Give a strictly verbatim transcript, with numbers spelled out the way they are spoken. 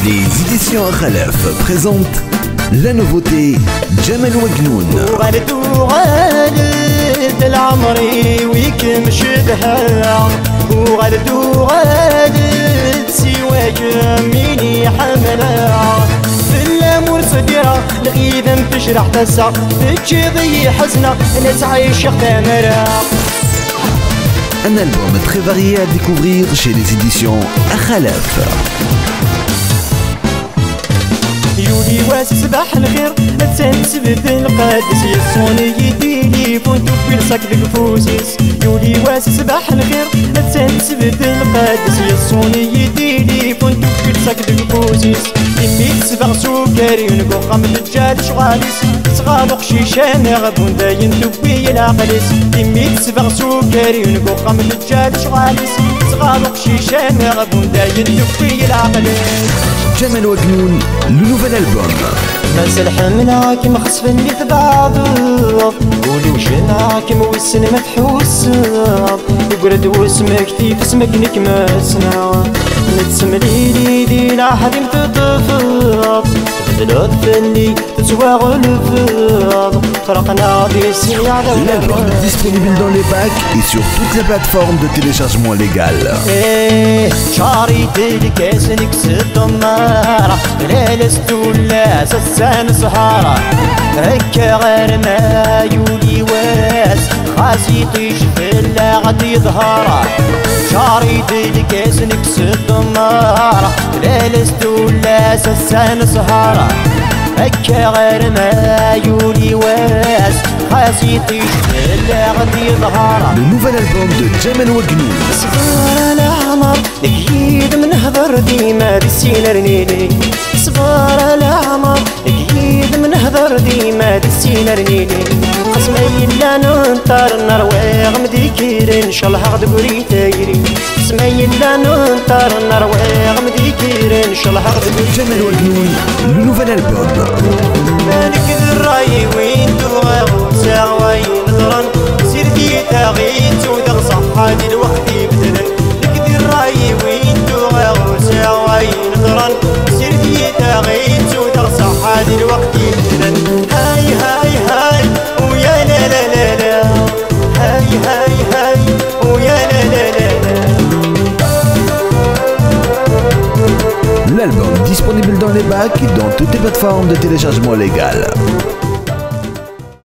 Les éditions Khalaf présentent la nouveauté Djamel Ouagnoun. وغلد وغلد العمري ويك مشبهها وغلد وغلد سواك ميني حملها في الامور صديرة لغيذا تشرح تسع تجيضي حزنة نتعيش ثمرة. Un album très varié à découvrir chez les éditions Khalaf. يولي واس صباح الخير تنسبد القادس يصوني يديني فونتو في لصاك الكفوسيس. يولي واس صباح الخير تنسبد القادس يصوني يديني فونتو في لصاك الكفوسيس. يميت سبع سكري ونقو قام الرجال شغاليس صغالق شيشان غبون داين تبي العقليس. يميت سبع سكري ونقو قام الرجال شغاليس صغالق شيشان غبون داين تبي العقليس. Djamel Ouagnoun, le nouvel album. بس الحملة كيما خصفني في بعض قولي وشنا كيما وسن مفحوس يقرد واسمك تيف اسمك نكمسنا نتسملي لي لا حد متطفض تبدلو الثني تسوى غلفض فرقنا بيسي على L'album est disponible dans les packs et sur toutes les plateformes de téléchargement légal. ايه شعري تلكاس نكسد دمارة لا لست ولا سسان سهارة هكا غير ما يولي واس خاسي طيش في اللاغد يظهارة. شعري تلكاس نكسد دمارة لا لست ولا سسان سهارة هكا غير ما يولي واس خاسي طيش في اللاغد يظهارة. Le nouvel album de Djamel Ouagnoun. صبر العمر اكيد من هضر ديما بالسينا رنيلي. صبر العمر اكيد من هضر ديما بالسينا رنيلي. قسمي لا ننطر نرويغ مديكير ان شاء الله غد قري تايري. قسمي لا ننطر نرويغ مديكير ان شاء الله غد قري Djamel Ouagnoun, le nouvel album. مالك الراي وين تغاو ساوي نظرا سيرتي تاغيت ودغ صحة دي الوقت يبدلن. لك الراي وين تغاو ساوي نظرا سيرتي تاغيت ودغ صحة دي الوقت يبدلن. هاي هاي هاي ويا لا لا لا لا هاي هاي هاي ويا لا لا لا لا. L'album disponible dans les bacs et dans toutes les plateformes de téléchargement légal.